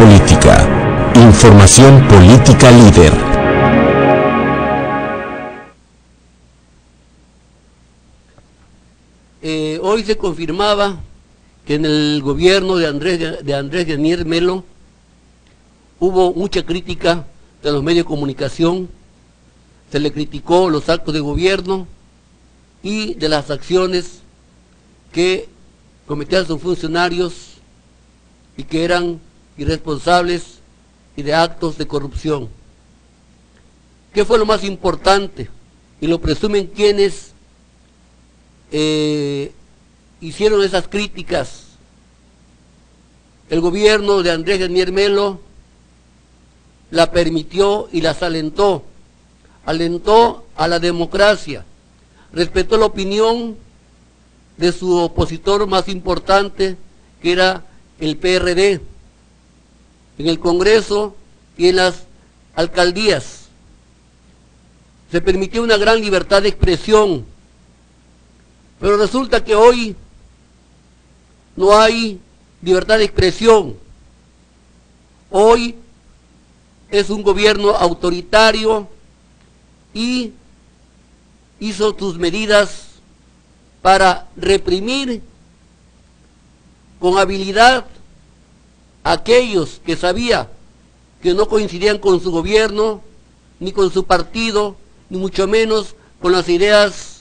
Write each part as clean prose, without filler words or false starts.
Política. Información política líder. Hoy se confirmaba que en el gobierno de Andrés Granier Melo hubo mucha crítica de los medios de comunicación. Se le criticó los actos de gobierno y de las acciones que cometían sus funcionarios y que eran irresponsables y de actos de corrupción. ¿Qué fue lo más importante? Y lo presumen quienes hicieron esas críticas. El gobierno de Andrés Granier Melo la permitió y las alentó a la democracia, respetó la opinión de su opositor más importante, que era el PRD, en el Congreso y en las alcaldías. Se permitió una gran libertad de expresión, pero resulta que hoy no hay libertad de expresión. Hoy es un gobierno autoritario y hizo sus medidas para reprimir con habilidad a aquellos que sabía que no coincidían con su gobierno, ni con su partido, ni mucho menos con las ideas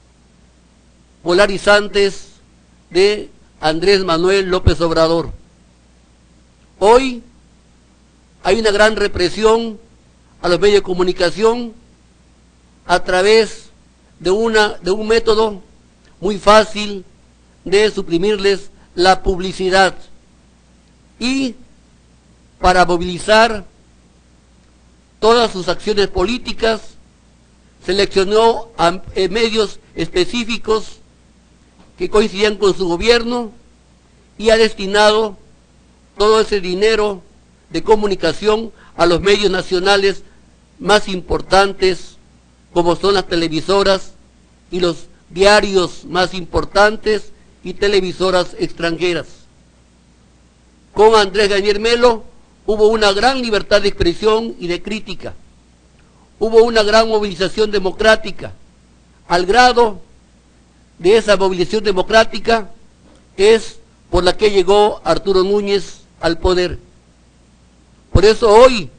polarizantes de Andrés Manuel López Obrador. Hoy hay una gran represión a los medios de comunicación a través de un método muy fácil de suprimirles la publicidad. Y para movilizar todas sus acciones políticas, seleccionó a medios específicos que coincidían con su gobierno y ha destinado todo ese dinero de comunicación a los medios nacionales más importantes, como son las televisoras y los diarios más importantes y televisoras extranjeras. Con Andrés Granier Melo hubo una gran libertad de expresión y de crítica. Hubo una gran movilización democrática, al grado de esa movilización democrática es por la que llegó Arturo Núñez al poder. Por eso hoy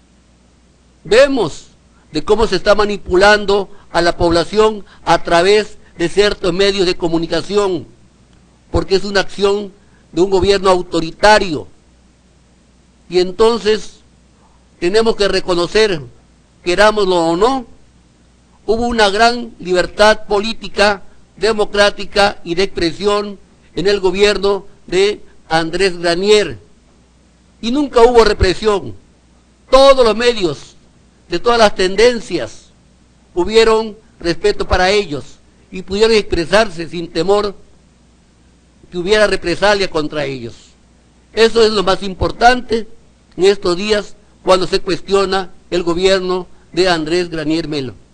vemos de cómo se está manipulando a la población a través de ciertos medios de comunicación, porque es una acción de un gobierno autoritario. Y entonces tenemos que reconocer, querámoslo o no, hubo una gran libertad política, democrática y de expresión en el gobierno de Andrés Granier. Y nunca hubo represión. Todos los medios, de todas las tendencias, hubieron respeto para ellos y pudieron expresarse sin temor que hubiera represalia contra ellos. Eso es lo más importante en estos días cuando se cuestiona el gobierno de Andrés Granier Melo.